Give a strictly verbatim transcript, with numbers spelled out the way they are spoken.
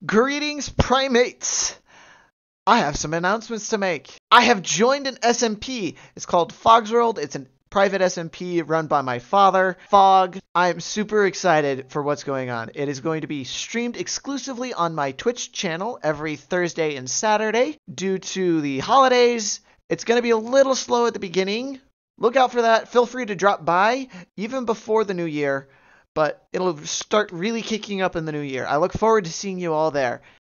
Greetings, primates! I have some announcements to make. I have joined an S M P. It's called Fogsworld. It's a private S M P run by my father, Fog. I am super excited for what's going on. It is going to be streamed exclusively on my Twitch channel every Thursday and Saturday. Due to the holidays, it's going to be a little slow at the beginning. Look out for that. Feel free to drop by even before the new year, but it'll start really kicking up in the new year. I look forward to seeing you all there.